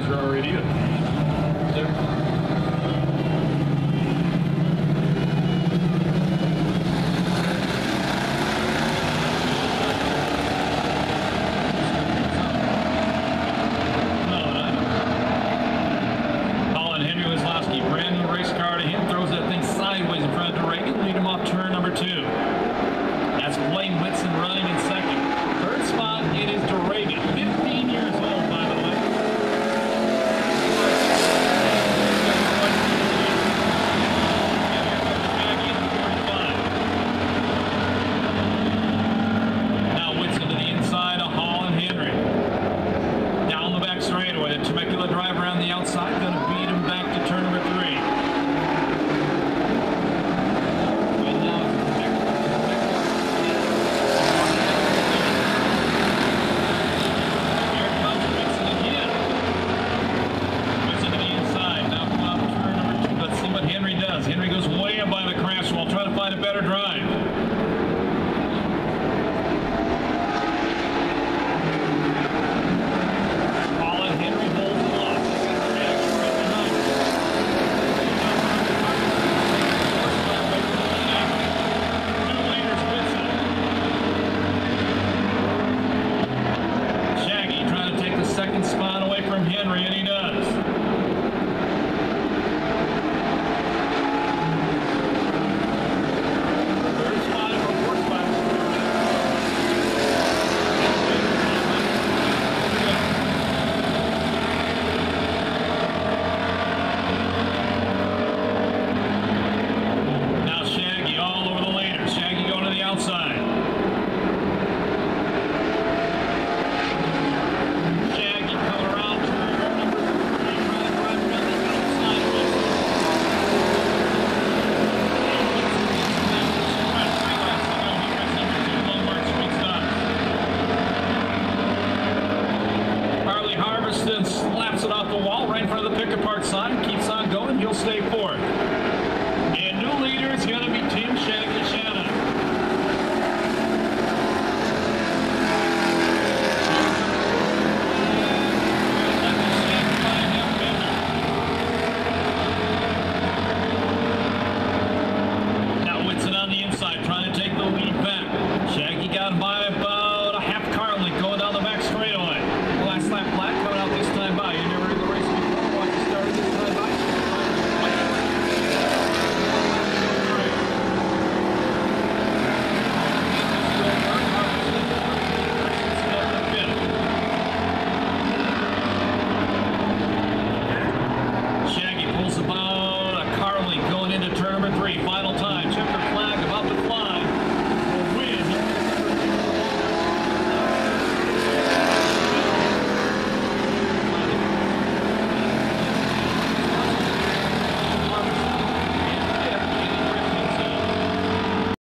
tires are already in. There. Brand new race car to him, throws that thing sideways in front of DeRagan, lead him off turn number 2. That's Blaine Whitson running in second. Third spot, it is DeRagan, 15 years old, by the way. Now Whitson to the inside of Hall and Henry. Down the back straightaway, the Temecula drive around the outside, going to beat him back to turn number 3. Henry goes way up by the crash wall, trying to find a better drive. Paul and Henry holds the lock. Shaggy trying to take the second spot away from Henry, and he does. Slaps it off the wall right in front of the pick apart sign, keeps on going, he'll stay fourth.